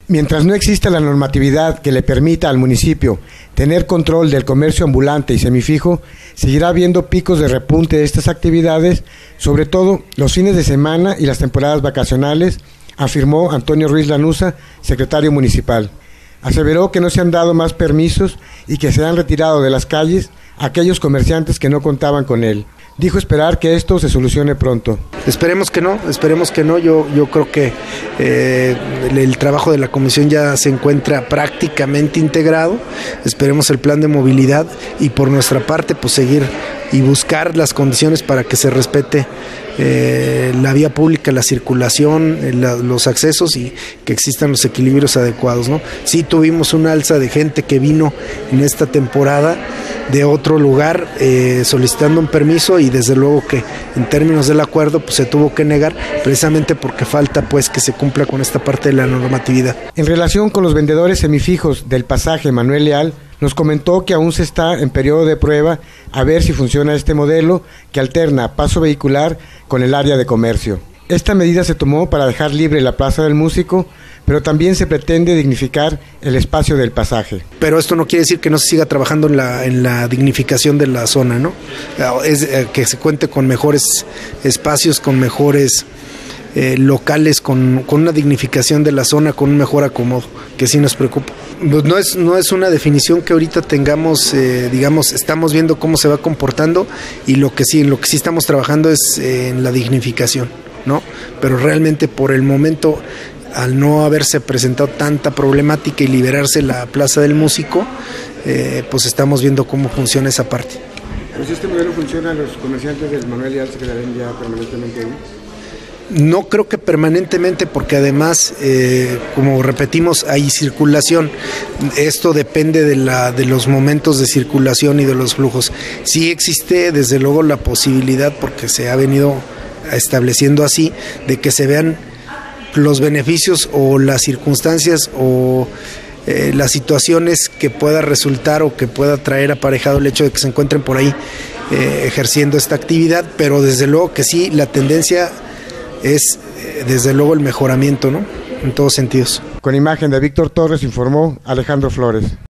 Mientras no exista la normatividad que le permita al municipio tener control del comercio ambulante y semifijo, seguirá habiendo picos de repunte de estas actividades, sobre todo los fines de semana y las temporadas vacacionales, afirmó Antonio Ruiz Lanuza, secretario municipal. Aseveró que no se han dado más permisos y que se han retirado de las calles aquellos comerciantes que no contaban con él. Dijo esperar que esto se solucione pronto. Esperemos que no. Yo creo que el trabajo de la comisión ya se encuentra prácticamente integrado. Esperemos el plan de movilidad y por nuestra parte pues seguir y buscar las condiciones para que se respete la vía pública, la circulación, los accesos y que existan los equilibrios adecuados, ¿no? Sí tuvimos una alza de gente que vino en esta temporada de otro lugar solicitando un permiso y desde luego que en términos del acuerdo pues se tuvo que negar precisamente porque falta pues que se cumpla con esta parte de la normatividad. En relación con los vendedores semifijos del pasaje Manuel Leal, nos comentó que aún se está en periodo de prueba a ver si funciona este modelo que alterna paso vehicular con el área de comercio. Esta medida se tomó para dejar libre la Plaza del Músico, pero también se pretende dignificar el espacio del pasaje. Pero esto no quiere decir que no se siga trabajando en la dignificación de la zona, ¿no? Que se cuente con mejores espacios, con mejores locales, con una dignificación de la zona, con un mejor acomodo, que sí nos preocupa. Pues no es una definición que ahorita tengamos, estamos viendo cómo se va comportando y en lo que sí estamos trabajando es en la dignificación, ¿no? Pero realmente por el momento, al no haberse presentado tanta problemática y liberarse la Plaza del Músico, pues estamos viendo cómo funciona esa parte. ¿Pero si este modelo funciona, los comerciantes del Manuel Leal se quedarán ya permanentemente ahí? No creo que permanentemente, porque además, como repetimos, hay circulación. Esto depende de los momentos de circulación y de los flujos. Sí existe, desde luego, la posibilidad, porque se ha venido estableciendo así, de que se vean los beneficios o las circunstancias o las situaciones que pueda resultar o que pueda traer aparejado el hecho de que se encuentren por ahí ejerciendo esta actividad, pero desde luego que sí, la tendencia es desde luego el mejoramiento, ¿no? En todos sentidos. Con imagen de Víctor Torres informó Alejandro Flores.